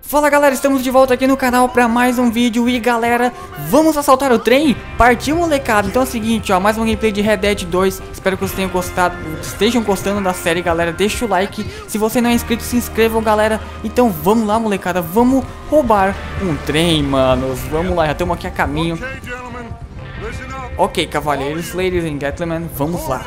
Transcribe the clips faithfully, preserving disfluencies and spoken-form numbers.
Fala galera, estamos de volta aqui no canal para mais um vídeo. E galera, vamos assaltar o trem? Partiu, molecada. Então é o seguinte, ó, mais uma gameplay de Red Dead dois. Espero que vocês tenham gostado, estejam gostando da série, galera. Deixa o like, se você não é inscrito, se inscrevam, galera. Então vamos lá, molecada, vamos roubar um trem, manos. Vamos lá, já estamos aqui a caminho. Ok, cavaleiros, ladies and gentlemen, vamos lá.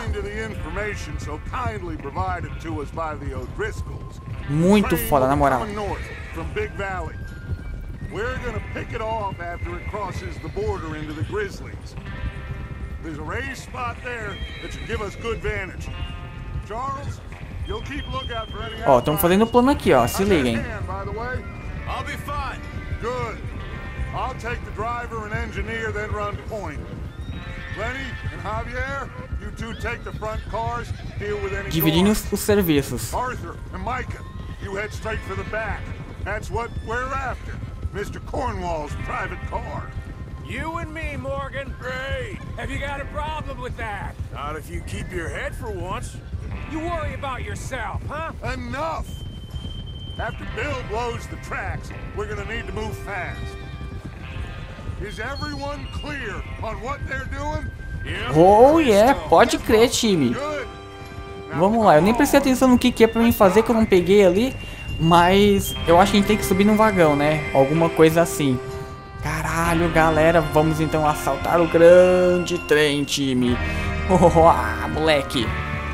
Muito foda, na moral. From Big Valley. We're gonna pick it off after it crosses the border into the Grizzlies. There's a raised spot there that should give us good vantage. Charles, you'll keep lookout for any. Ó, estamos fazendo o plano aqui, ó. Se liguem. I'll be fine. Good. I'll take the driver and engineer, then run point. Lenny and Javier, you two take the front cars, deal with any. Dividindo os, os serviços. Arthur and Micah, you head straight for the back. That's what we're after. Mister Cornwall's private car. You and me, Morgan. Great. Have you got a problem with that? Not if you keep your head for once. You worry about yourself, huh? Enough! After Bill blows the tracks, we're gonna need to move fast. Is everyone clear on what they're doing? Yeah. Oh yeah, pode crer, time. Vamos lá, eu nem prestei atenção no que que é pra mim fazer, que eu não peguei ali. Mas eu acho que a gente tem que subir num vagão, né? Alguma coisa assim. Caralho, galera, vamos então assaltar o grande trem, time. Oh, ah, moleque.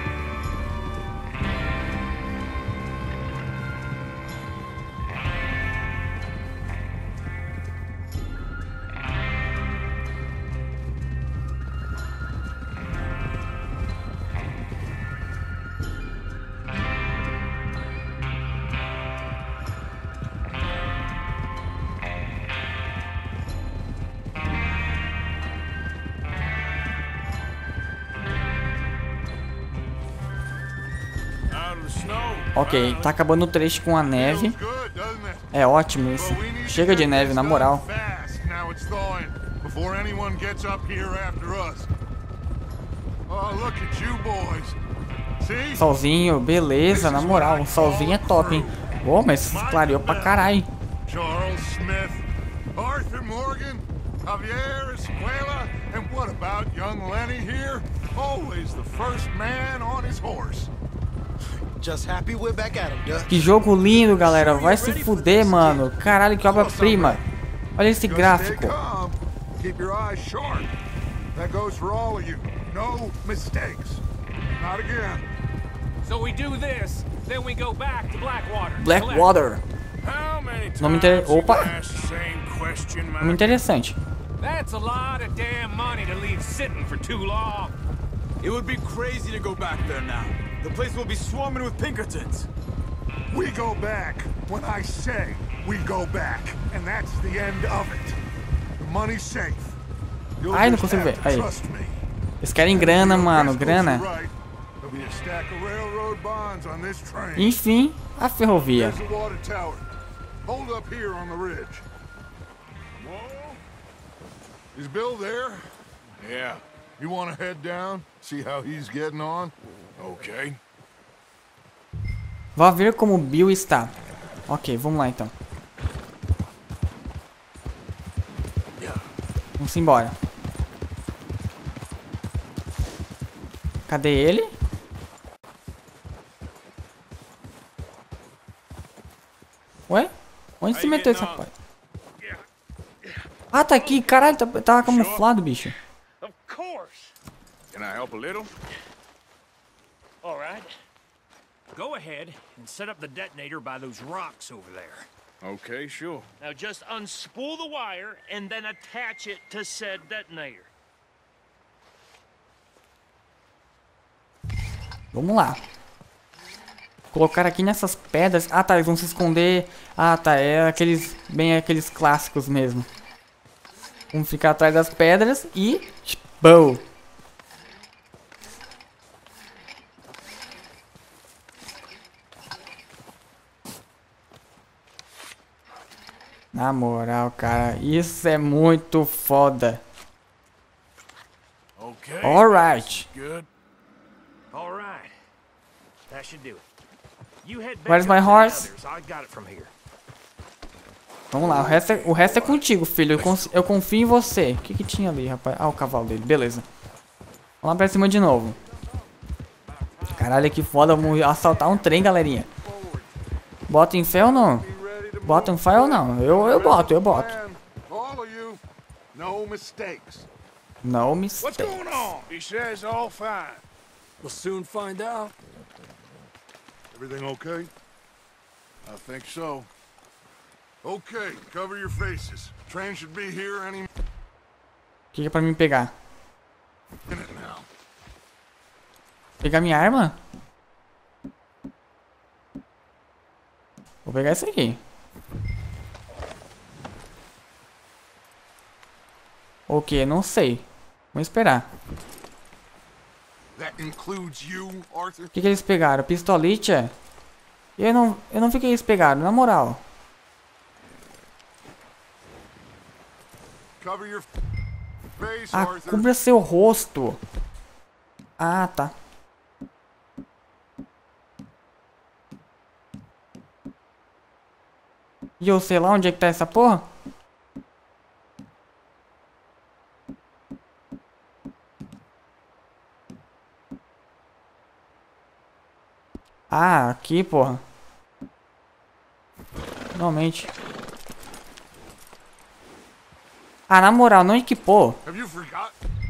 Ok, tá acabando o trecho com a neve. É ótimo isso. Chega de neve, na moral. Solzinho, beleza, na moral. O solzinho é top, hein? Oh, mas clareou pra caralho. Charles Smith, Arthur Morgan, Javier Escuela, and what about young Lenny here? Always the first man on his horse. Just happy we're back at him, duh. Que jogo lindo, galera. Vai se fuder, mano. Caralho, que obra-prima. Olha esse gráfico. Keep your eyes sharp. That goes for all of you. No mistakes. Not again. So we do this, then we go back to Blackwater. Blackwater. Nome inter... Opa. Nome interessante. That's a lot of damn money to leave sitting for too long. It would be crazy to go back there now. The place will be swarming with Pinkertons. We go back when I say we go back, and that's the end of it. The money's safe. Ai, não consigo ver. Aí. Eles querem grana, mano, grana. Enfim, a ferrovia. Hold up here on the ridge. Is Bill there? Yeah. You want to head down? See how he's getting on? Okay. Vá ver como Bill está. Ok, vamos lá então. Vamos embora. Cadê ele? Ué? Onde se meteu essa porra? Ah, tá aqui. Caralho, tá, tava camuflado, bicho. Of course. Can I help a little? All right. Go ahead and set up the detonator by those rocks over there. Okay, sure. Now just unspool the wire and then attach it to said detonator. Vamos lá. Colocar aqui nessas pedras. Ah, tá, eles vão se esconder. Ah, tá, é aqueles, bem aqueles clássicos mesmo. Vamos ficar atrás das pedras e... Boom! Na moral, cara, isso é muito foda. Okay. Alright. Good. Alright. That should do it. You head back Where's my up to the horse? others. I got it from here. Vamos lá, o resto é, o resto é contigo, filho. Eu, cons- eu confio em você. O que que tinha ali, rapaz? Ah, o cavalo dele, beleza. Vamos lá pra cima de novo. Caralho, que foda. Vamos assaltar um trem, galerinha. Bota em fé ou não? Bota em fé ou não? Eu, eu boto, eu boto. All of you, no mistakes. Não What's mistake. going on? He says all fine. We'll soon find out. Everything okay? I think so. Okay, cover your faces. Train should be here any O que que é pra mim pegar? minute now. Pegar minha arma? Vou pegar isso aqui. O que? Não sei. Vamos esperar. That includes you, Arthur? O que que eles pegaram? Pistolite? É? Eu não, eu não vi o que eles pegaram, na moral. Cover your face, Ah, Arthur. cubra seu rosto. Ah, tá. E eu sei lá onde é que tá essa porra? Ah, aqui, porra. Finalmente. Ah, na moral, não equipou. Have you forgot?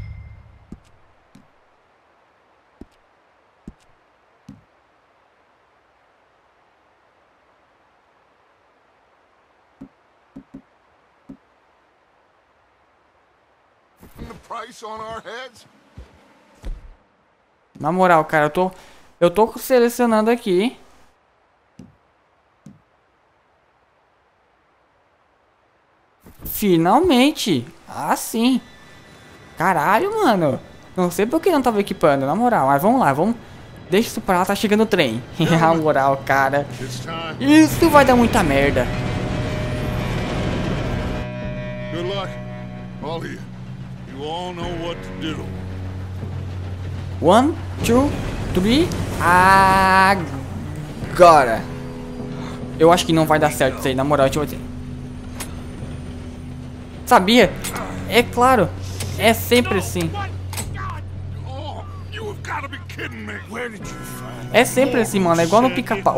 The price on our heads? Na moral, cara, eu tô... Eu tô selecionando aqui. Finalmente. Ah, sim. Caralho, mano. Não sei por que não tava equipando, na moral. Mas vamos lá, vamos... Deixa isso pra lá, tá chegando o trem. Na moral, cara. It's time. Isso vai dar muita merda. Good luck, all of you. You all know what to do. One, two, three. Agora. Eu acho que não vai dar certo isso aí, na moral, deixa eu dizer. Sabia? É claro. É sempre assim. Oh, you have got to be kidding me. Where did you find É sempre assim, mano. É igual no pica-pau.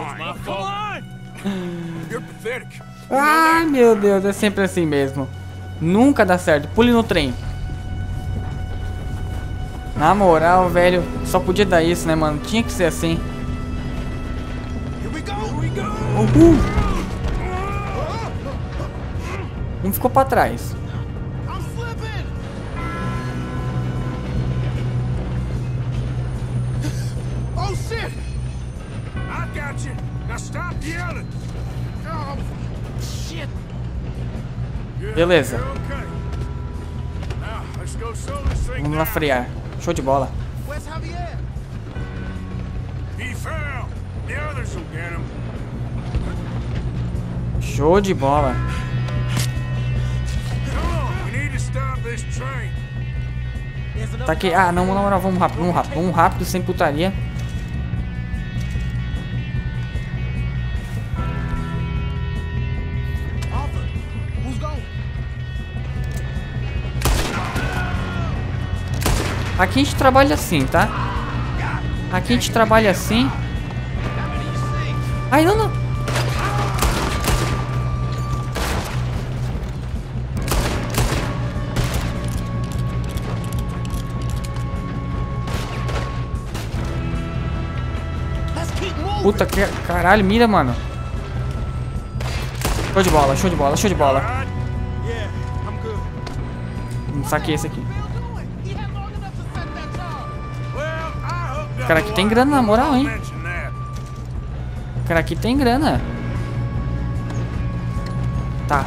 You're pathetic. Ai, meu Deus. É sempre assim mesmo. Nunca dá certo. Pule no trem. Na moral, velho. Só podia dar isso, né, mano? Tinha que ser assim. Here we go. Here we go. Uhul. Um ficou pra trás. I'm slipping. Oh shit! I got you. Now stop yelling. Oh shit! Yeah, Beleza. you're okay. Now let's go slow this thing Vamos lá down. frear. Show de bola. Where's Javier? He fell. The others will get him. Show de bola. Come on, we need to stop this train. Tá aqui. Ah, não, na moral, vamos rápido, vamos rápido, vamos rápido, sem putaria. Arthur, who's going? Aqui a gente trabalha assim, tá? Aqui a gente trabalha assim. Ai, não, não. Puta que caralho, mira, mano. Show de bola, show de bola, show de bola. Yeah, I'm good. Vamos saquei esse aqui. Well, I hooked up Cara, aqui a tem lot. grana, na moral, hein? Mention that. Cara, aqui tem grana. Tá.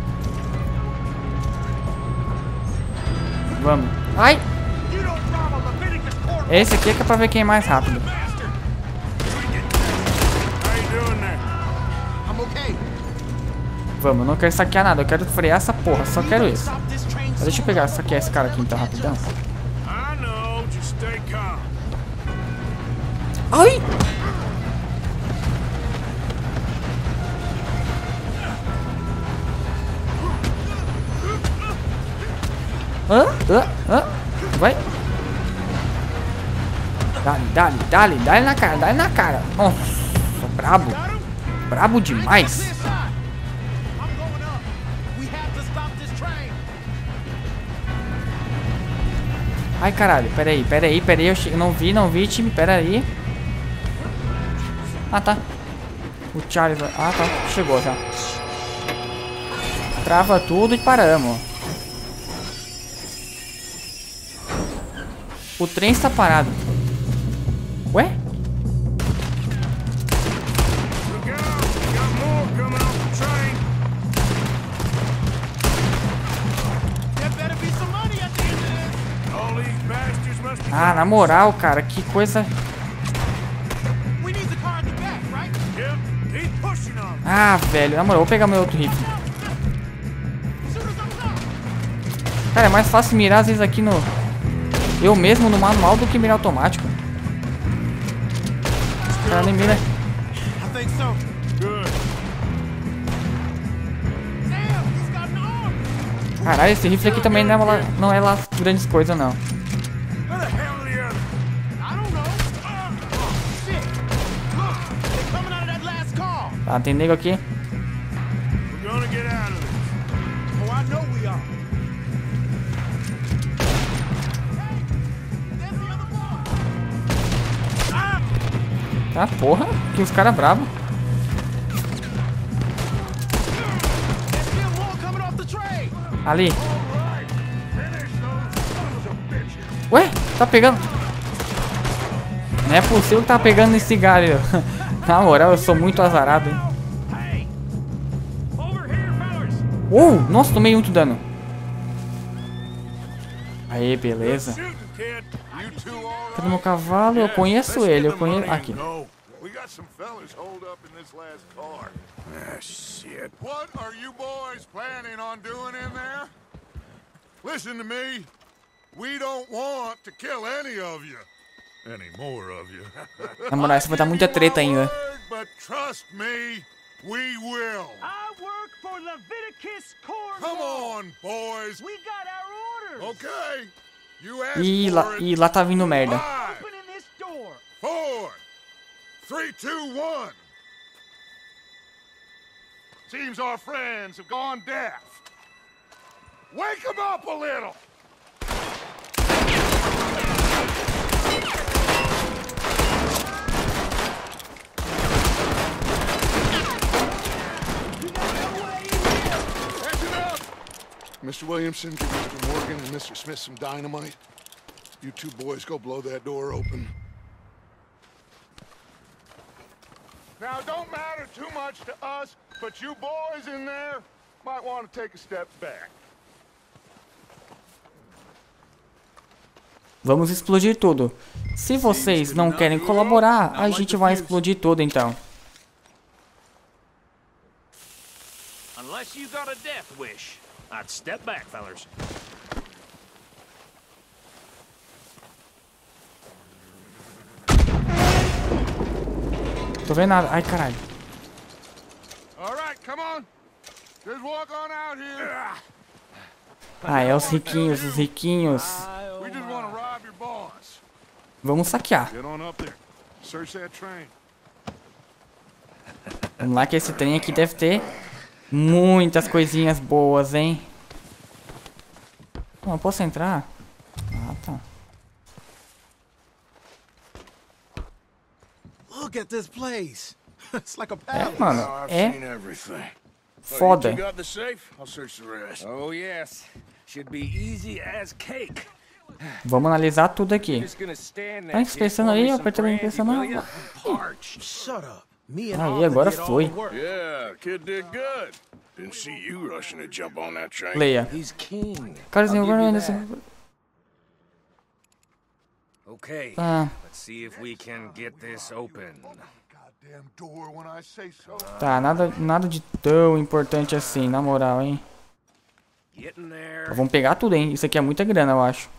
Vamos. Ai! You don't rob a Leviticus court. Esse aqui é que é pra ver quem é mais rápido. Bastard. How you doing there? I'm okay. Vamos, eu não quero saquear nada, eu quero frear essa porra, só quero isso. Mas deixa eu pegar, saquear esse cara aqui então, rapidão. I know, just stay calm. Ai! Hã? Hã? Hã? Vai. Dale, dale, dale, dale na cara, dale na cara. Nossa, brabo. Brabo demais. Ai, caralho, peraí, peraí, peraí, eu che... não vi, não vi, time, peraí. Ah, tá. O Charles, ah, tá, chegou já. Trava tudo e paramos. O trem está parado. Ué? Ah, na moral, cara, que coisa... Ah, velho, na moral, vou pegar meu outro rifle. Cara, é mais fácil mirar às vezes aqui no... Eu mesmo no manual do que mirar automático. O cara nem mira. Caralho, esse rifle aqui também não é lá, não é lá grandes coisas, não. Tá, tem nego aqui. Tá, porra, que os caras bravos. Ali. Ué, tá pegando. Não é possível que tá pegando esse galho. Na moral, eu sou muito azarado, hein. Uh, nossa, tomei muito dano. Aí, beleza. Cadê meu cavalo? Eu conheço ele, eu conheço... Aqui. Listen to me. We don't want to kill any of you. Any more of you. Na moral, isso vai dar muita treta ainda. But trust me, we will. I work for Leviticus Corps. Come on, boys. We got our orders. Okay. You asked Ih, lá, for it. ih, lá tá vindo merda. Five, Opening this door. four, three, two, one. Seems our friends have gone deaf. Wake them up a little. Mister Williamson, give Mister Morgan and Mister Smith some dynamite. You two boys go blow that door open. Now, don't matter too much to us, but you boys in there might want to take a step back. Vamos explodir tudo. Se vocês não querem colaborar, a gente vai explodir tudo então. Unless you got a death wish, I'd step back, fellas. Tô vendo nada. Ai, caralho. All right, come on. Just walk on out here. Ah, é os riquinhos, os riquinhos. We just want to rob your boss. Vamos saquear. Get on up there. Search that train. Vamos lá que esse trem aqui deve ter muitas coisinhas boas, hein? Não, eu posso entrar? Ah, tá. Look at this place. It's like a É, palace. mano, é foda. Oh yes, should be easy as cake. Vamos analisar tudo aqui. Just gonna stand Tá there. inspeção aí, apertando a inspeção não. Shut up. Me and Aí, agora foi. Yeah, kid did good. Didn't see you rushing to jump on that train. Leia. He's king. Carzinho, I'll give you agora that. Okay, Ah, let's see if we can get this open. Goddamn door when I say so. tá, nada, nada de tão importante assim, na moral, hein? Getting there. Vamos pegar tudo, hein? Isso aqui é muita grana, eu acho.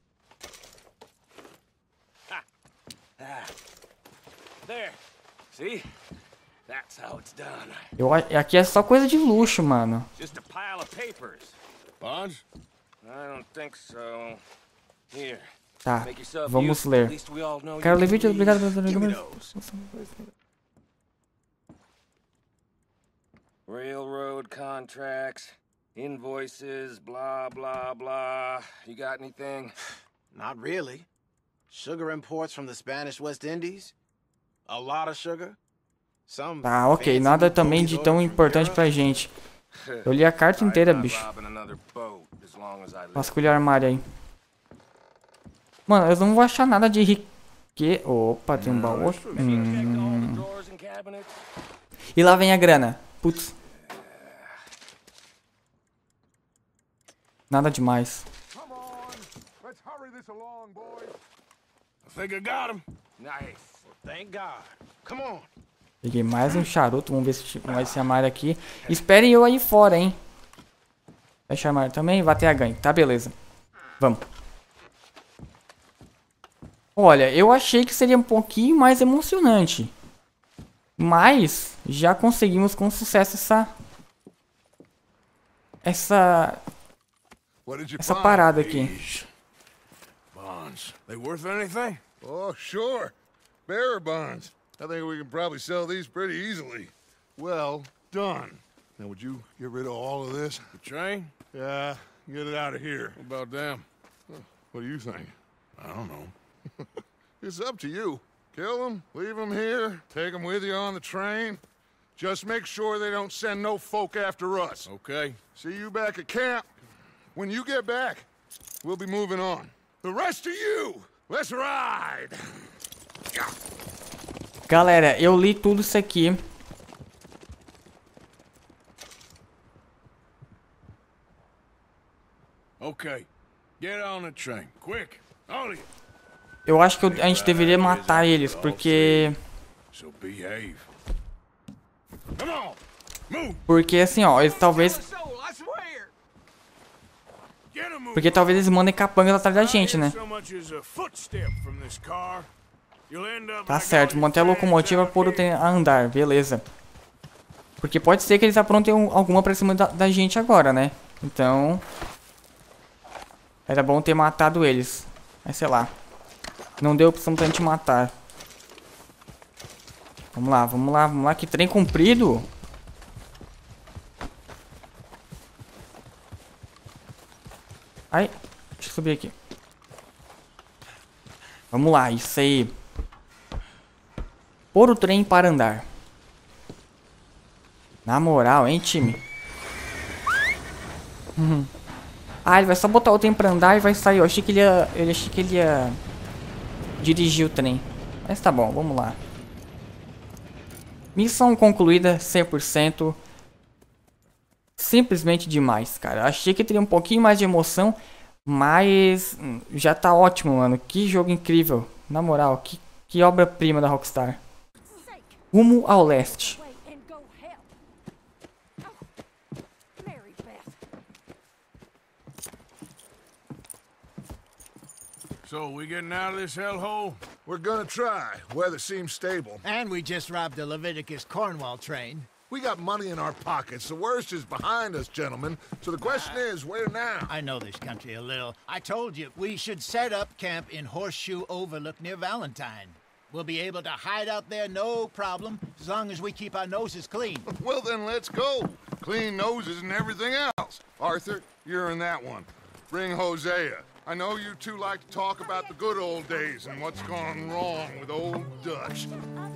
There. See? That's how it's done. Eu, a- aqui é só coisa de luxo, mano. Just a pile of papers. Bonds? I don't think so. Here. Tá, Make yourself vamos useful. ler. At least we all know Quero you ler can vídeo, read. obrigado Give me pelo... those. Railroad contracts, invoices, blah, blah, blah. You got anything? Not really. Sugar imports from the Spanish West Indies. A lot of sugar. Some Tá, ok, nada também de tão importante pra gente. Eu li a carta inteira, bicho. Vasculha o armário aí. Mano, eu não vou achar nada de rique... Opa, tem um baú. Hum. E lá vem a grana. Putz. Nada demais. Come on, let's hurry this along, boys. I think I got him. Nice. Thank God. Come on. Peguei mais um charuto. Vamos ver se vai esse armário aqui. Esperem eu aí fora, hein. Fecha o armário também. Vai ter a ganho. Tá, beleza. Vamos. Olha, eu achei que seria um pouquinho mais emocionante. Mas já conseguimos com sucesso essa... Essa... What did you Essa find? parada aqui. Bonds. They worth anything? Oh, sure. Bearer bonds. I think we can probably sell these pretty easily. Well done. Now, would you get rid of all of this? The train? Yeah, get it out of here. What about them? What do you think? I don't know. It's up to you. Kill them, leave them here, take them with you on the train. Just make sure they don't send no folk after us. Okay. See you back at camp. When you get back, we'll be moving on. The rest of you, let's ride! Galera, eu li tudo isso aqui. Okay. Get on the train. Quick. All of you. Eu acho que eu- a gente deveria matar eles, porque... So behave. Come on. Move. Porque assim, ó, eles talvez... Get a move. Porque talvez eles mandem capangas atrás da gente, né? So much as a footstep from this car. You'll end up Tá like certo, all manter a your locomotiva fans por out o trem a andar, beleza. Porque pode ser que eles aprontem um- alguma pra cima da, da gente agora, né? Então... Era bom ter matado eles. Mas sei lá. Não deu opção pra gente matar. Vamos lá, vamos lá, vamos lá. Que trem comprido. Ai, deixa eu subir aqui. Vamos lá, isso aí. Pôr o trem para andar. Na moral, hein, time? Uhum. Ah, ele vai só botar o trem pra andar e vai sair. Eu achei que ele ia... Eu achei que ele ia... dirigir o trem. Mas tá bom, vamos lá. Missão concluída, cem por cento. Simplesmente demais, cara. Achei que teria um pouquinho mais de emoção. Mas... hum, já tá ótimo, mano. Que jogo incrível. Na moral, que, que obra-prima da Rockstar. Rumo ao leste. So, we getting out of this hellhole? We're gonna try. Weather seems stable. And we just robbed the Leviticus Cornwall train. We got money in our pockets. The worst is behind us, gentlemen. So the question is, where now? I know this country a little. I told you, we should set up camp in Horseshoe Overlook near Valentine. We'll be able to hide out there no problem, as long as we keep our noses clean. Well, then let's go. Clean noses and everything else. Arthur, you're in that one. Bring Hosea. I know you two like to talk about the good old days and what's gone wrong with old Dutch.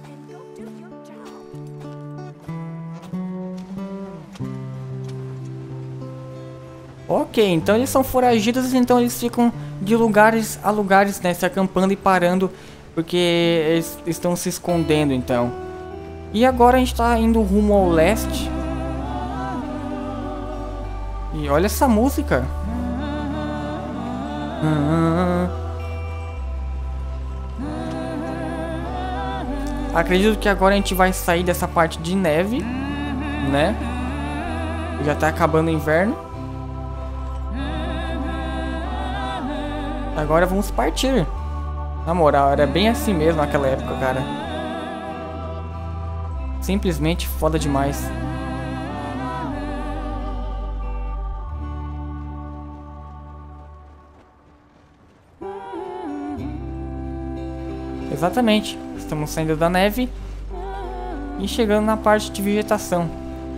Ok, então eles são foragidos, então eles ficam de lugares a lugares, né, se acampando e parando, porque eles estão se escondendo, então. E agora a gente tá indo rumo ao leste. E olha essa música. Acredito que agora a gente vai sair dessa parte de neve, né? Já tá acabando o inverno. Agora vamos partir. Na moral, era bem assim mesmo naquela época, cara. Simplesmente foda demais. Exatamente. Estamos saindo da neve e chegando na parte de vegetação.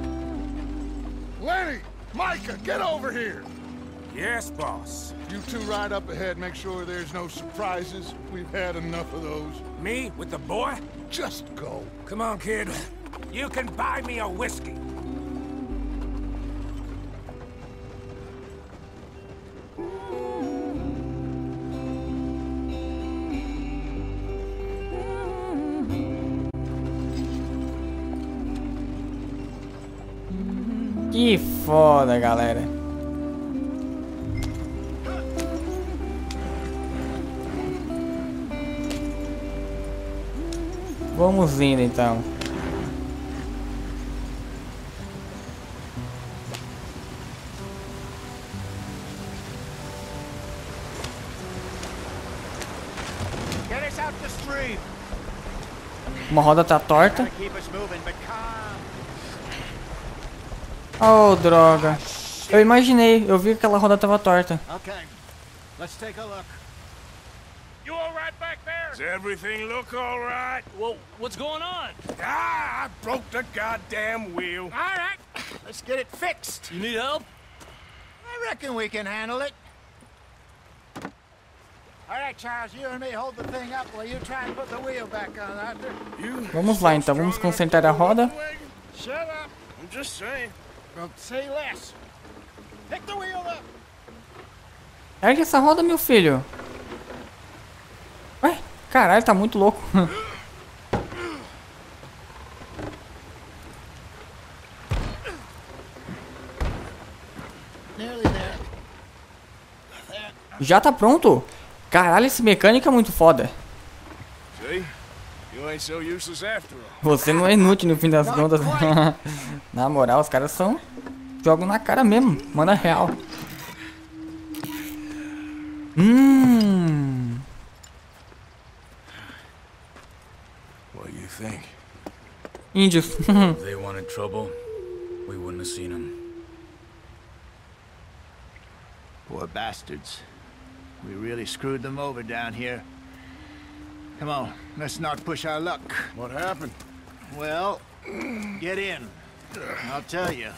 Lenny! Micah, get over here! Yes, boss. You two ride up ahead, make sure there's no surprises. We've had enough of those. Me with the boy? Just go. Come on, kid. You can buy me a whiskey. Que foda, galera. Vamos indo então. Get us out the stream. Uma roda tá torta. Gotta keep us moving, but calm. Oh, droga. Eu imaginei, eu vi que aquela roda tava torta. Okay, let's take a look. You all right back there? Does everything look all right? Well, what's going on? Ah, I broke the goddamn wheel. All right, let's get it fixed. You need help? I reckon we can handle it. All right, Charles, you and me hold the thing up while you try and put the wheel back on, Arthur. You Vamos lá então, vamos consertar a roda. Shut up. I'm just saying. Well, say less. Pick the wheel up. Ergue essa roda, meu filho. Ué, caralho, tá muito louco. Nearly there. Já tá pronto? Caralho, esse mecânico é muito foda. See? You ain't so useless after all. Você não é inútil no fim das contas. Na moral, os caras são... jogam na cara mesmo. Manda real. Hum... What do you think? Índios. If they wanted trouble, we wouldn't have seen them. Poor bastards. We really screwed them over down here. Come on, let's not push our luck. What happened? Well, get in. I'll tell you.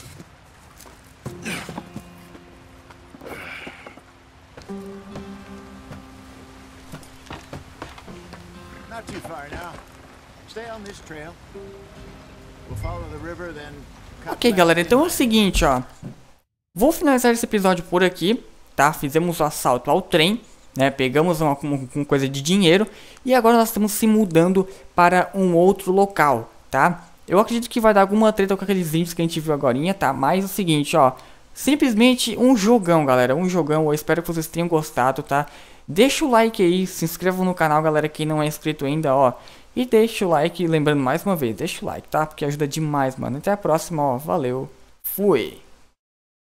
Not too far now. Stay on this trail. We'll follow the river, then cut Ok, back galera, this então é o way. seguinte, ó. Vou finalizar esse episódio por aqui, tá? Fizemos o assalto ao trem, né? Pegamos uma, uma, uma coisa de dinheiro e agora nós estamos se mudando para um outro local, tá? Eu acredito que vai dar alguma treta com aqueles vídeos que a gente viu agorinha, tá? Mas é o seguinte, ó. Simplesmente um jogão, galera. Um jogão. Eu espero que vocês tenham gostado, tá? Deixa o like aí, se inscrevam no canal, galera, quem não é inscrito ainda, ó. E deixa o like, lembrando mais uma vez, deixa o like, tá? Porque ajuda demais, mano. Até a próxima, ó. Valeu. Fui.